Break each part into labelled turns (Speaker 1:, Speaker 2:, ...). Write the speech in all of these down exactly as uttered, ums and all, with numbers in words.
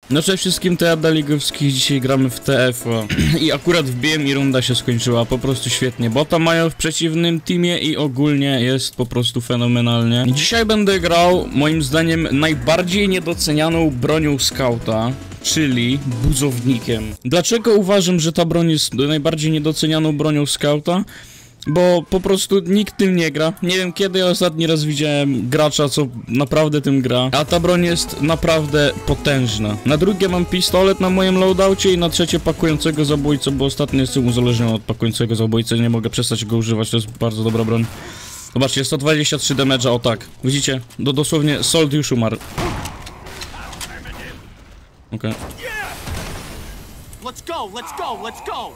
Speaker 1: No cześć wszystkim, to ja Daligowski, dzisiaj gramy w T F O i akurat wbiłem i runda się skończyła, po prostu świetnie. Bota mają w przeciwnym teamie i ogólnie jest po prostu fenomenalnie. Dzisiaj będę grał, moim zdaniem, najbardziej niedocenianą bronią skauta, czyli buzownikiem. Dlaczego uważam, że ta broń jest najbardziej niedocenianą bronią skauta? Bo po prostu nikt tym nie gra. Nie wiem, kiedy ja ostatni raz widziałem gracza, co naprawdę tym gra. A ta broń jest naprawdę potężna. Na drugie mam pistolet na moim loadoucie i na trzecie pakującego zabójcę, bo ostatnio jestem uzależniony od pakującego zabójcy. Nie mogę przestać go używać, to jest bardzo dobra broń. Zobaczcie, sto dwadzieścia trzy damage'a, o tak. Widzicie? Do dosłownie Sold już umarł. Okej. Okay.
Speaker 2: Let's go, let's go, let's go!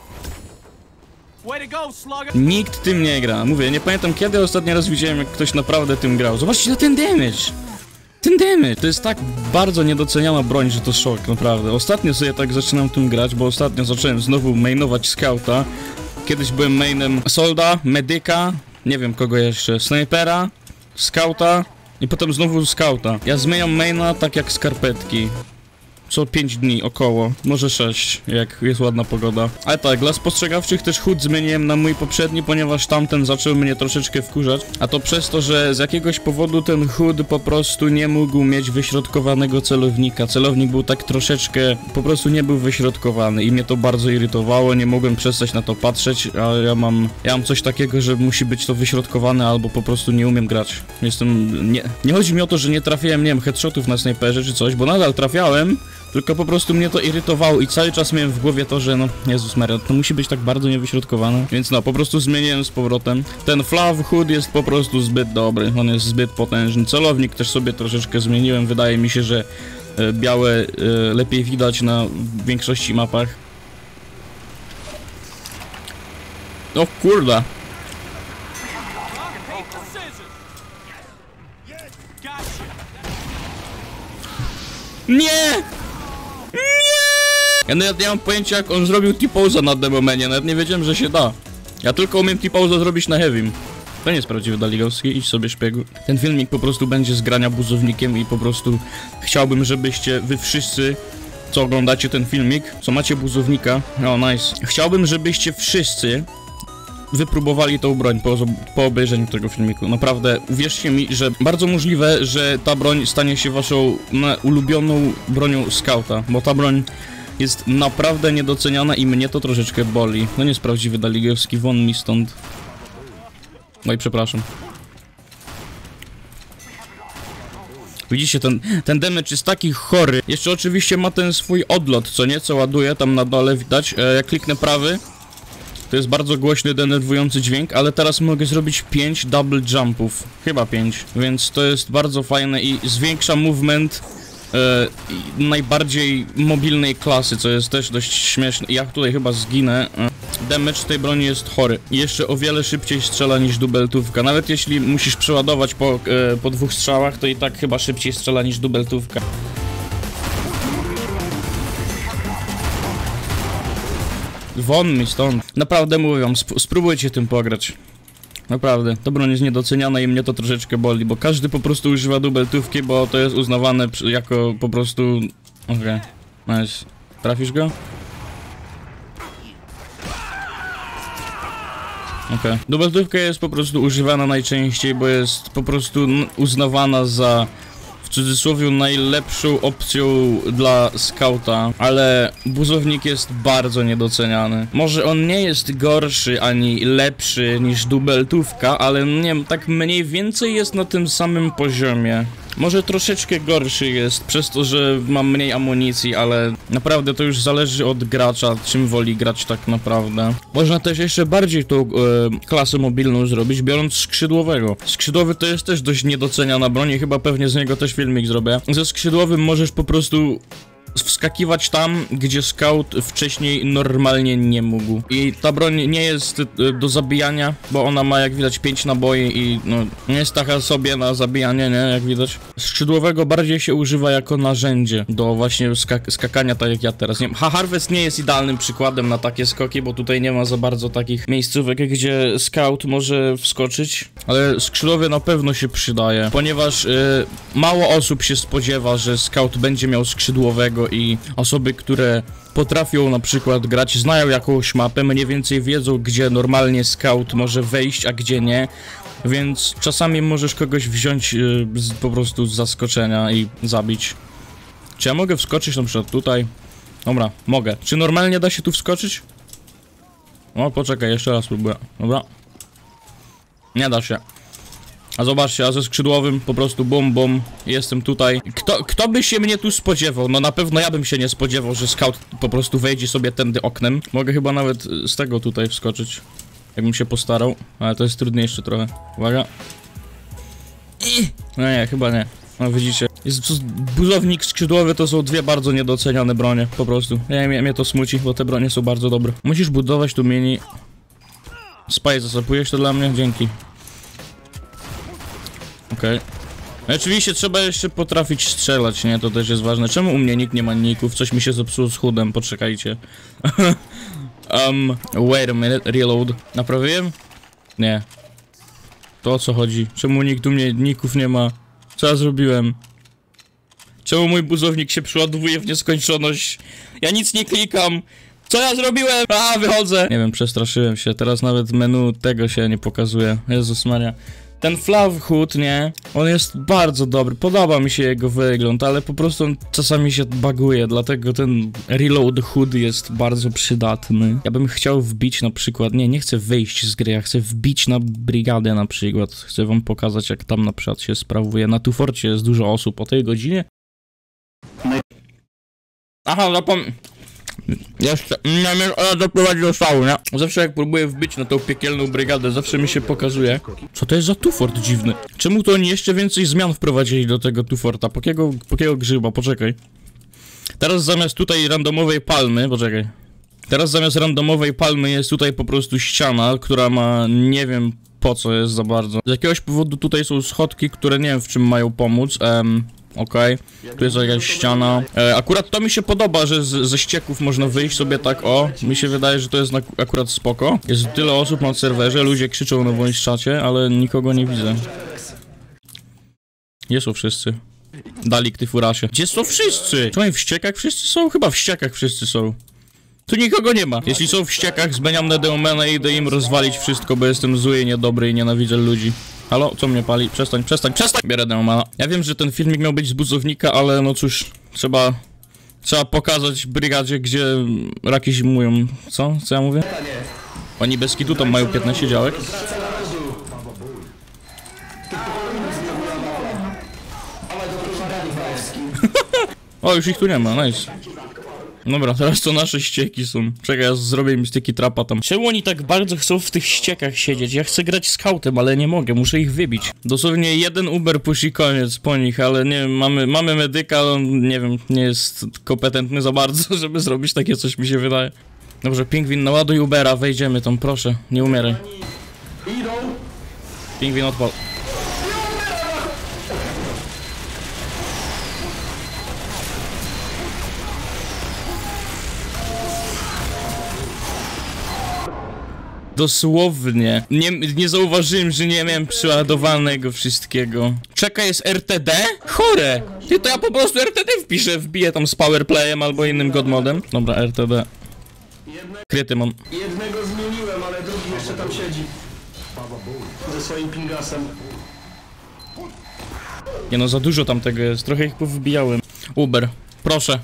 Speaker 1: Nikt tym nie gra. Mówię, nie pamiętam kiedy ostatni raz widziałem, jak ktoś naprawdę tym grał. Zobaczcie na ten damage. Ten damage. To jest tak bardzo niedoceniana broń, że to szok, naprawdę. Ostatnio sobie tak zaczynam tym grać, bo ostatnio zacząłem znowu mainować scouta. Kiedyś byłem mainem solda, medyka, nie wiem kogo jeszcze, snajpera, scouta i potem znowu scouta. Ja zmieniam maina tak jak skarpetki. Co pięć dni około, może sześć, jak jest ładna pogoda. Ale tak, dla spostrzegawczych też H U D zmieniłem na mój poprzedni, ponieważ tamten zaczął mnie troszeczkę wkurzać. A to przez to, że z jakiegoś powodu ten H U D po prostu nie mógł mieć wyśrodkowanego celownika. Celownik był tak troszeczkę, po prostu nie był wyśrodkowany i mnie to bardzo irytowało, nie mogłem przestać na to patrzeć, a ja mam, ja mam coś takiego, że musi być to wyśrodkowane albo po prostu nie umiem grać. Jestem, nie, nie chodzi mi o to, że nie trafiłem, nie wiem, headshotów na snajperze czy coś, bo nadal trafiałem. Tylko po prostu mnie to irytowało i cały czas miałem w głowie to, że no, Jezus Maria, to musi być tak bardzo niewyśrodkowane. Więc no, po prostu zmieniłem z powrotem. Ten Flav Hood jest po prostu zbyt dobry, on jest zbyt potężny. Celownik też sobie troszeczkę zmieniłem, wydaje mi się, że e, białe e, lepiej widać na większości mapach. O kurda. Nie! Ja nawet nie mam pojęcia, jak on zrobił T-pose'a na demomenie, nawet nie wiedziałem, że się da. Ja tylko umiem T-pose'a zrobić na heavym. To nie jest prawdziwy Daligowski, idź sobie szpiegu. Ten filmik po prostu będzie z grania buzownikiem i po prostu chciałbym, żebyście wy wszyscy, co oglądacie ten filmik, co macie buzownika, o nice. Chciałbym, żebyście wszyscy wypróbowali tą broń po, po obejrzeniu tego filmiku. Naprawdę, uwierzcie mi, że bardzo możliwe, że ta broń stanie się waszą ulubioną bronią skauta, bo ta broń jest naprawdę niedoceniana i mnie to troszeczkę boli. No nie jest prawdziwy Daligowski, won mi stąd. No i przepraszam. Widzicie, ten, ten damage jest taki chory. Jeszcze oczywiście ma ten swój odlot, co nieco ładuje, tam na dole widać. E, jak kliknę prawy, to jest bardzo głośny, denerwujący dźwięk, ale teraz mogę zrobić pięć double jumpów. Chyba pięć, więc to jest bardzo fajne i zwiększa movement e, najbardziej mobilnej klasy, co jest też dość śmieszne. Ja tutaj chyba zginę. E, damage tej broni jest chory. I jeszcze o wiele szybciej strzela niż dubeltówka. Nawet jeśli musisz przeładować po, e, po dwóch strzałach, to i tak chyba szybciej strzela niż dubeltówka. Won mi stąd. Naprawdę mówię wam, sp spróbujcie tym pograć. Naprawdę, to broń jest niedoceniana i mnie to troszeczkę boli, bo każdy po prostu używa dubeltówki, bo to jest uznawane jako po prostu... Okej, okay. Nice. Trafisz go? Okej. Okay. Dubeltówka jest po prostu używana najczęściej, bo jest po prostu uznawana za... w cudzysłowie najlepszą opcją dla skauta, ale buzownik jest bardzo niedoceniany. Może on nie jest gorszy ani lepszy niż dubeltówka, ale nie wiem, tak mniej więcej jest na tym samym poziomie. Może troszeczkę gorszy jest, przez to, że mam mniej amunicji, ale naprawdę to już zależy od gracza, czym woli grać tak naprawdę. Można też jeszcze bardziej tą e, klasę mobilną zrobić, biorąc skrzydłowego. Skrzydłowy to jest też dość niedoceniana broń i chyba pewnie z niego też filmik zrobię. Ze skrzydłowym możesz po prostu wskakiwać tam, gdzie scout wcześniej normalnie nie mógł. I ta broń nie jest do zabijania, bo ona ma, jak widać, pięć naboi i no, nie jest taka sobie na zabijanie, nie, jak widać. Skrzydłowego bardziej się używa jako narzędzie do właśnie skak skakania, tak jak ja teraz. Nie, ha, Harvest nie jest idealnym przykładem na takie skoki, bo tutaj nie ma za bardzo takich miejscówek, gdzie scout może wskoczyć, ale skrzydłowy na pewno się przydaje, ponieważ yy, mało osób się spodziewa, że scout będzie miał skrzydłowego tego i osoby, które potrafią na przykład grać, znają jakąś mapę, mniej więcej wiedzą, gdzie normalnie scout może wejść, a gdzie nie. Więc czasami możesz kogoś wziąć yy, z, po prostu z zaskoczenia i zabić. Czy ja mogę wskoczyć na przykład tutaj? Dobra, mogę. Czy normalnie da się tu wskoczyć? O, poczekaj, jeszcze raz spróbuję. Dobra. Nie da się. A zobaczcie, a ze skrzydłowym po prostu bum bum, jestem tutaj. Kto, kto by się mnie tu spodziewał? No na pewno ja bym się nie spodziewał, że scout po prostu wejdzie sobie tędy oknem. Mogę chyba nawet z tego tutaj wskoczyć. Jakbym się postarał, ale to jest trudniejsze trochę. Uwaga. No nie, chyba nie. No widzicie, jest buzownik skrzydłowy, to są dwie bardzo niedoceniane bronie, po prostu. Ja, mnie, mnie to smuci, bo te bronie są bardzo dobre. Musisz budować tu mini. Spy, zasapujesz to dla mnie? Dzięki. Okej. Okay. Oczywiście trzeba jeszcze potrafić strzelać, nie? To też jest ważne. Czemu u mnie nikt nie ma ników? Coś mi się zepsuło z chudem, poczekajcie. um, wait a minute, reload. Naprawiłem? Nie. To o co chodzi? Czemu nikt u mnie ników nie ma? Co ja zrobiłem? Czemu mój buzownik się przeładowuje w nieskończoność? Ja nic nie klikam! Co ja zrobiłem? A, wychodzę! Nie wiem, przestraszyłem się. Teraz nawet menu tego się nie pokazuje. Jezus Maria. Ten Flav Hood, nie? On jest bardzo dobry. Podoba mi się jego wygląd, ale po prostu on czasami się baguje, dlatego ten Reload Hood jest bardzo przydatny. Ja bym chciał wbić na przykład... Nie, nie chcę wyjść z gry, ja chcę wbić na brygadę na przykład. Chcę wam pokazać, jak tam na przykład się sprawuje. Na Tuforcie jest dużo osób o tej godzinie. Aha, zapomnę... Jeszcze, nie wiem, ona doprowadzi do szału, nie? Zawsze jak próbuję wbić na tą piekielną brygadę, zawsze mi się pokazuje. Co to jest za Tufort dziwny? Czemu to oni jeszcze więcej zmian wprowadzili do tego Tuforta? Po jakiego, po jakiego grzyba? Poczekaj. Teraz zamiast tutaj randomowej palmy, poczekaj. Teraz zamiast randomowej palmy jest tutaj po prostu ściana, która ma, nie wiem po co jest za bardzo. Z jakiegoś powodu tutaj są schodki, które nie wiem w czym mają pomóc. Um, Okej, okay. Tu jest jakaś ściana. E, akurat to mi się podoba, że z, ze ścieków można wyjść sobie tak, o. Mi się wydaje, że to jest akurat spoko. Jest tyle osób na serwerze, ludzie krzyczą na voice czacie, ale nikogo nie widzę. Gdzie są wszyscy? Dalik, ty furasie. Gdzie są wszyscy? Czy oni w ściekach wszyscy są? Chyba w ściekach wszyscy są. Tu nikogo nie ma. Jeśli są w ściekach, zmieniam na Deumena i idę im rozwalić wszystko, bo jestem zły i niedobry i nienawidzę ludzi. Halo? Co mnie pali? Przestań, przestań, przestań! Bierę Deumana. Ja wiem, że ten filmik miał być z buzownika, ale no cóż, trzeba... Trzeba pokazać brygadzie, gdzie raki zimują. Co? Co ja mówię? Oni bez kitu tam mają piętnaście działek. O, już ich tu nie ma, nice. Dobra, teraz to nasze ścieki są. Czekaj, ja zrobię im styki trapa tam. Czemu oni tak bardzo chcą w tych ściekach siedzieć? Ja chcę grać scoutem, ale nie mogę, muszę ich wybić. Dosłownie jeden Uber push i koniec po nich, ale nie wiem, mamy, mamy medyka, ale on, nie wiem, nie jest kompetentny za bardzo, żeby zrobić takie coś, mi się wydaje. Dobrze, Pingwin, naładuj Ubera, wejdziemy tam, proszę, nie umieraj. Pingwin, odpal. Dosłownie. Nie, nie zauważyłem, że nie miałem przeładowanego wszystkiego. Czeka, jest R T D? Chore! Ty, to ja po prostu R T D wpiszę, wbiję tam z powerplayem albo innym godmodem. Dobra, R T D. Kryty mam.
Speaker 2: Jednego zmieniłem, ale drugi jeszcze tam siedzi. Ze swoim pingasem.
Speaker 1: Nie no, za dużo tam tego jest. Trochę ich powybijałem. Uber, proszę.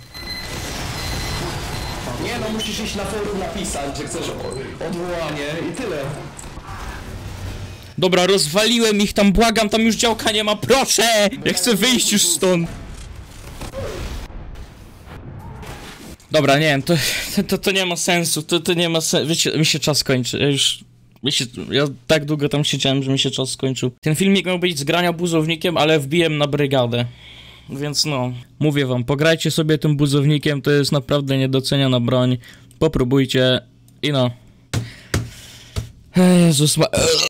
Speaker 2: Nie no, musisz iść na forum napisać, że chcesz odwołanie i tyle.
Speaker 1: Dobra, rozwaliłem ich tam, błagam, tam już działka nie ma, proszę! Ja chcę wyjść już stąd. Dobra, nie wiem, to, to, to nie ma sensu, to, to nie ma sensu, wiecie, mi się czas kończy, ja już... Wiecie, ja tak długo tam siedziałem, że mi się czas skończył. Ten filmik miał być z grania buzownikiem, ale wbiłem na brygadę. Więc no, mówię wam, pograjcie sobie tym buzownikiem, to jest naprawdę niedoceniana broń. Popróbujcie i no. Jezus ma...